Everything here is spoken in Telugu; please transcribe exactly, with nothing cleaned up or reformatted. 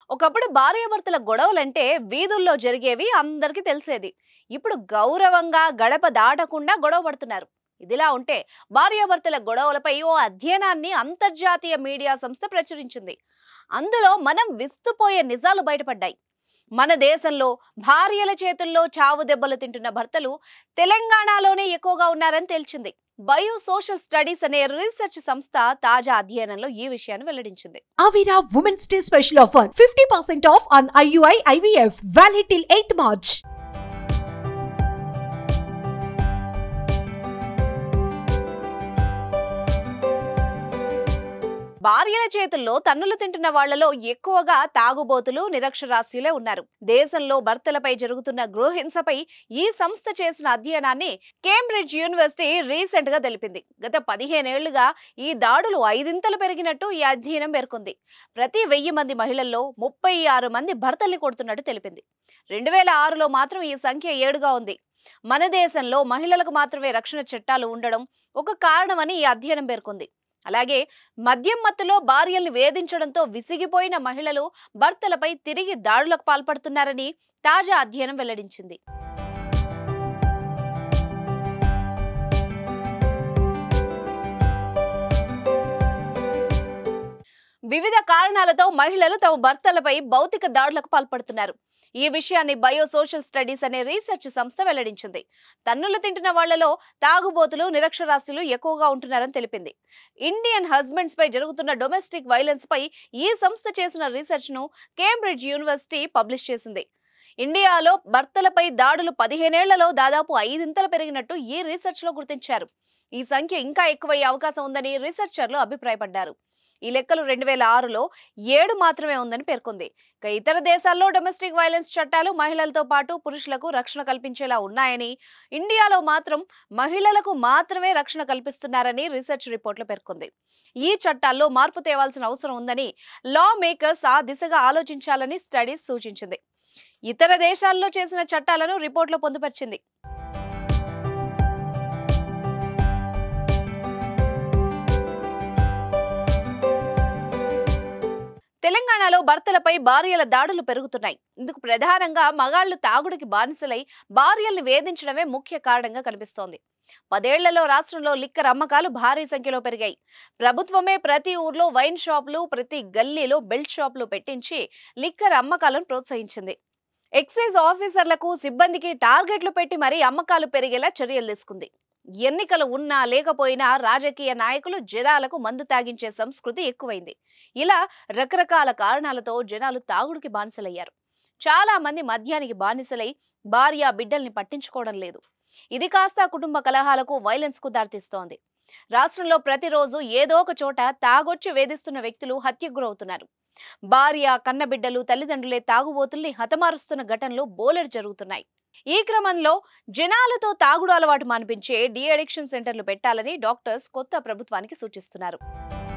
ఒకప్పుడు భార్యాభర్తల గొడవలంటే వీధుల్లో జరిగేవి అందరికీ తెలిసేది. ఇప్పుడు గౌరవంగా గడప దాటకుండా గొడవ పడుతున్నారు. ఇదిలా ఉంటే భార్యాభర్తల గొడవలపై ఓ అధ్యయనాన్ని అంతర్జాతీయ మీడియా సంస్థ ప్రచురించింది. అందులో మనం విస్తుపోయే నిజాలు బయటపడ్డాయి. మన దేశంలో భార్యల చేతుల్లో చావు దెబ్బలు తింటున్న భర్తలు తెలంగాణలోనే ఎక్కువగా ఉన్నారని తేల్చింది. బయో సోషల్ స్టడీస్ అనే రీసెర్చ్ సంస్థ తాజా అధ్యయనంలో ఈ విషయాన్ని వెల్లడించింది. Avira Women's Day special offer fifty percent off on I U I I V F valid till eighth March. భార్యల చేతుల్లో తన్నులు తింటున్న వాళ్లలో ఎక్కువగా తాగుబోతులు, నిరక్షరాస్యులే ఉన్నారు. దేశంలో భర్తలపై జరుగుతున్న గృహహింసపై ఈ సంస్థ చేసిన అధ్యయనాన్ని కేంబ్రిడ్జ్ యూనివర్సిటీ రీసెంట్ గా తెలిపింది. గత పదిహేనేళ్లుగా ఈ దాడులు ఐదింతలు పెరిగినట్టు ఈ అధ్యయనం పేర్కొంది. ప్రతి వెయ్యి మంది మహిళల్లో ముప్పై ఆరు మంది భర్తల్ని కొడుతున్నట్టు తెలిపింది. రెండు వేల ఆరులో మాత్రం ఈ సంఖ్య ఏడుగా ఉంది. మన దేశంలో మహిళలకు మాత్రమే రక్షణ చట్టాలు ఉండడం ఒక కారణమని ఈ అధ్యయనం పేర్కొంది. అలాగే మద్యం మత్తులో భార్యల్ని వేధించడంతో విసిగిపోయిన మహిళలు భర్తలపై తిరిగి దాడులకు పాల్పడుతున్నారని తాజా అధ్యయనం వెల్లడించింది. వివిధ కారణాలతో మహిళలు తమ భర్తలపై భౌతిక దాడులకు పాల్పడుతున్నారు. ఈ విషయాన్ని బయో సోషల్ స్టడీస్ అనే రీసెర్చ్ సంస్థ వెల్లడించింది. తన్నులు తింటున్న వాళ్లలో తాగుబోతులు, నిరక్షరాస్యులు ఎక్కువగా ఉంటున్నారని తెలిపింది. ఇండియన్ హస్బెండ్స్ పై జరుగుతున్న డొమెస్టిక్ వైలెన్స్ పై ఈ సంస్థ చేసిన రీసెర్చ్ ను కేంబ్రిడ్జ్ యూనివర్సిటీ పబ్లిష్ చేసింది. ఇండియాలో భర్తలపై దాడులు పదిహేనేళ్లలో దాదాపు ఐదింతలు పెరిగినట్టు ఈ రీసెర్చ్ లో గుర్తించారు. ఈ సంఖ్య ఇంకా ఎక్కువయ్యే అవకాశం ఉందని రీసెర్చర్లు అభిప్రాయపడ్డారు. ఈ లెక్కలు రెండు వేల ఆరులో ఏడు మాత్రమే ఉందని పేర్కొంది. ఇక ఇతర దేశాల్లో డొమెస్టిక్ వైలెన్స్ చట్టాలు మహిళలతో పాటు పురుషులకు రక్షణ కల్పించేలా ఉన్నాయని, ఇండియాలో మాత్రం మహిళలకు మాత్రమే రక్షణ కల్పిస్తున్నారని రీసెర్చ్ రిపోర్ట్లో పేర్కొంది. ఈ చట్టాల్లో మార్పు తేవాల్సిన అవసరం ఉందని లా మేకర్స్ ఆ దిశగా ఆలోచించాలని స్టడీస్ సూచించింది. ఇతర దేశాల్లో చేసిన చట్టాలను రిపోర్ట్లో పొందుపరిచింది. తెలంగాణలో భర్తలపై భార్యల దాడులు పెరుగుతున్నాయి. ఇందుకు ప్రధానంగా మగాళ్లు తాగుడికి బానిసలై భార్యల్ని వేధించడమే ముఖ్య కారణంగా కనిపిస్తోంది. పదేళ్లలో రాష్ట్రంలో లిక్కర్ అమ్మకాలు భారీ సంఖ్యలో పెరిగాయి. ప్రభుత్వమే ప్రతి ఊర్లో వైన్ షాపులు, ప్రతి గల్లీలో బెల్ట్ షాపులు పెట్టించి లిక్కర్ అమ్మకాలను ప్రోత్సహించింది. ఎక్సైజ్ ఆఫీసర్లకు, సిబ్బందికి టార్గెట్లు పెట్టి మరీ అమ్మకాలు పెరిగేలా చర్యలు తీసుకుంది. ఎన్నికలు ఉన్నా లేకపోయినా రాజకీయ నాయకులు జనాలకు మందు తాగించే సంస్కృతి ఎక్కువైంది. ఇలా రకరకాల కారణాలతో జనాలు తాగుడికి బానిసలయ్యారు. చాలా మంది మద్యానికి బానిసలై భార్య బిడ్డల్ని పట్టించుకోవడం లేదు. ఇది కాస్త కుటుంబ కలహాలకు, వైలెన్స్ కు దారితీస్తోంది. రాష్ట్రంలో ప్రతిరోజు ఏదో ఒక చోట తాగొచ్చి వేధిస్తున్న వ్యక్తులు హత్యకు గురవుతున్నారు. భార్య, కన్నబిడ్డలు, తల్లిదండ్రులే తాగుబోతుల్ని హతమారుస్తున్న ఘటనలు బోలెడు జరుగుతున్నాయి. ఈ క్రమంలో జనాలతో తాగుడు అలవాటు మాన్పించే డి అడిక్షన్ సెంటర్లు పెట్టాలని డాక్టర్స్ కొత్త ప్రభుత్వానికి సూచిస్తున్నారు.